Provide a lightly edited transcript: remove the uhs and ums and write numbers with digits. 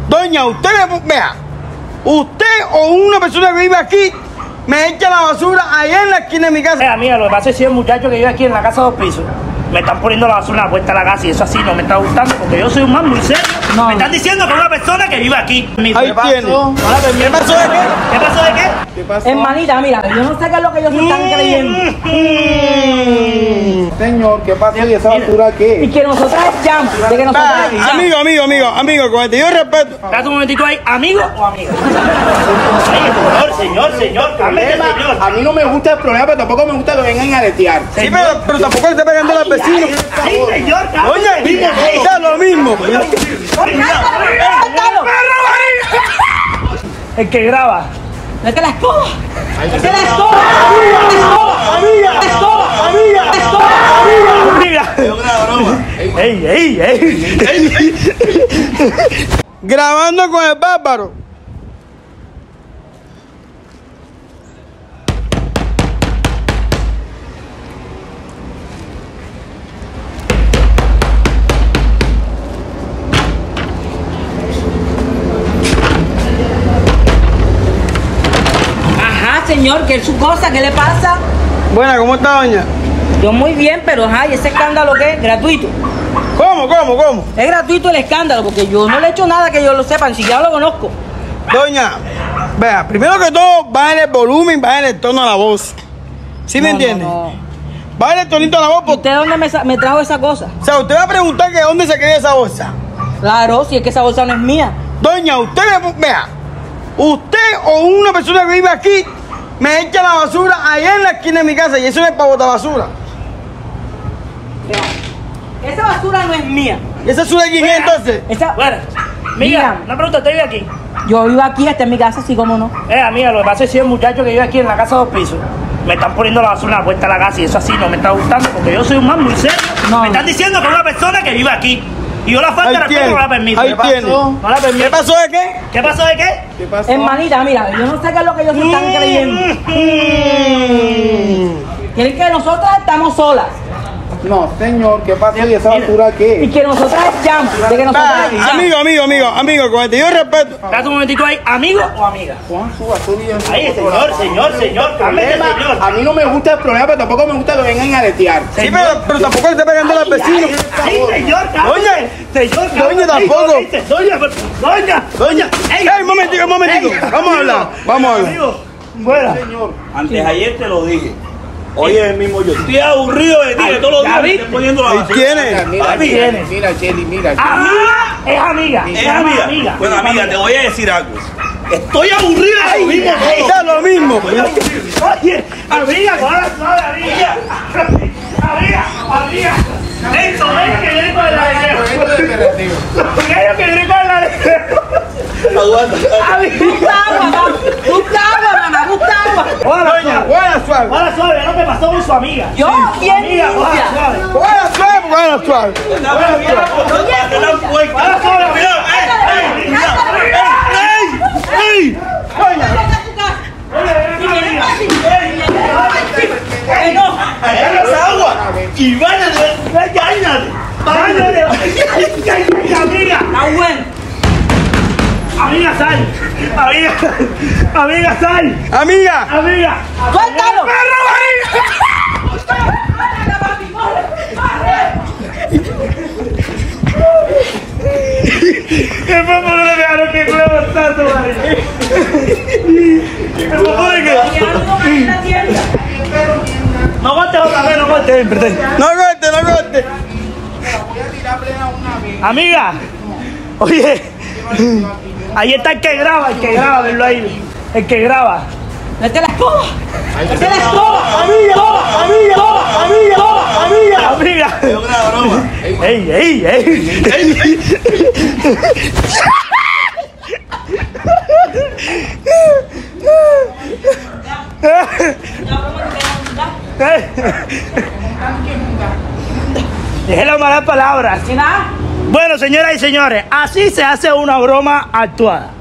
Doña, usted, vea, usted o una persona que vive aquí me echa la basura allá en la esquina de mi casa. Amiga, lo que pasa es que si el muchacho que vive aquí en la casa de 2 pisos me están poniendo la basura en la puerta de la casa y eso así no me está gustando porque yo soy un man muy serio. No. Me están diciendo que es una persona que vive aquí. Ahí tiene. ¿Qué pasó de qué? ¿Qué pasó de qué? ¿Qué pasó? Hermanita, mira, yo no sé qué es lo que ellos están creyendo. Señor, ¿qué pasó? ¿Y esa basura Y qué? que nosotras echamos, de que nosotras echamos. Amigo, con el debido respeto. Espérate un momentico ahí, ¿amigo o amiga? Señor, cálmese, señor. A mí no me gusta el problema, pero tampoco me gusta que vengan a aletear. Sí, pero tampoco le esté pegando al vecino. Ay, señor, Oye, está lo mismo. El que graba. Es que la escoba. Es que la escoba. Amiga. Amiga. Ey. Grabando con el bárbaro. Ajá, señor, que es su cosa, ¿qué le pasa? Buena, ¿cómo está, doña? Yo muy bien, pero ajá, ¿y ese escándalo qué es? Gratuito. ¿Cómo? Es gratuito el escándalo, porque yo no le he hecho nada que yo lo sepa, ni siquiera lo conozco. Doña, vea, primero que todo, bajen el volumen, bajen el tono a la voz. ¿Sí me entiende? No. Bajen el tonito a la voz. ¿Usted dónde me trajo esa cosa? O sea, usted va a preguntar que dónde se queda esa bolsa. Claro, si es que esa bolsa no es mía. Doña, usted, vea, usted o una persona que vive aquí me echa la basura allá en la esquina de mi casa y eso no es para botar basura. Vea, esa basura no es mía. ¿Y esa basura de quién es entonces? Esa, Bueno, amiga, una pregunta, ¿usted vive aquí? yo vivo aquí, esta es mi casa, sí, cómo no. Amiga, lo que pasa es que el muchacho que vive aquí en la casa de 2 pisos me están poniendo la basura en la puerta de la casa y eso así no me está gustando porque yo soy un man muy serio. No. Me están diciendo que es una persona que vive aquí y yo la falta de Ahí respeto tiene, no la permito. ahí tiene. No la permito. ¿Qué pasó de qué? ¿Qué pasó de qué? ¿Qué pasó? Hermanita, mira, yo no sé qué es lo que ellos están creyendo. Quieren que nosotras estamos solas No, señor, ¿qué pasó? ¿Y esa basura y qué? que nosotras echamos, de que nosotras echamos. Amigo, con el debido respeto. Espérate un momentico ahí, ¿amigo o amiga? Juan, su basura y eso. Ay, señor, cálmese, señor. A mí no me gusta el problema, pero tampoco me gusta que vengan a aletear. Sí, pero tampoco le esté pegando al vecino. Ay, señor, cálmese. Señor, cálmese. Doña, tampoco. Doña. Ey, un momentico. Vamos a hablar. Amigo, bueno. Señor. Antes de ayer te lo dije. Hoy es el mismo yo. Estoy aburrido de ti, que todos los días me estoy poniendo la Ahí basura. tiene. Mira, Chelly, mira. Es amiga. ¿Es amiga? Bueno, amiga, te voy a decir algo. Estoy aburrido de lo mismo todo. Está lo mismo. Oye, amiga, ahora suave, amiga. Amiga. Eso, venga que viene con el aleteo. Venga que viene con el aleteo. Busca agua, mamá, busca agua. Doña, buena suave. Ahora suave, lo que pasó con su amiga. Yo, bien Amiga, ahora limpia. suave. Buena suave. Ahora suave, ¡Ey! Esa agua. Y váyate. ¡Váyate! ¡Amiga! Está bueno. ¡Amiga, sal! ¡Amiga, sal! Amiga. ¡Suéltalo! ¿Qué fue por lo que que clavo tanto, madre? ¿Qué fue por qué? No aguantes otra vez, no aguantes. No corte. Voy a tirar plena una vez. Amiga, oye, ahí está el que graba, verlo ahí. El que graba. ¡Vete la escoba! ¡Vete la escoba! Amiga. Es una broma. ¡Ey! Dejé las malas palabras. ¿Sí nada? Bueno, señoras y señores, así se hace una broma actuada.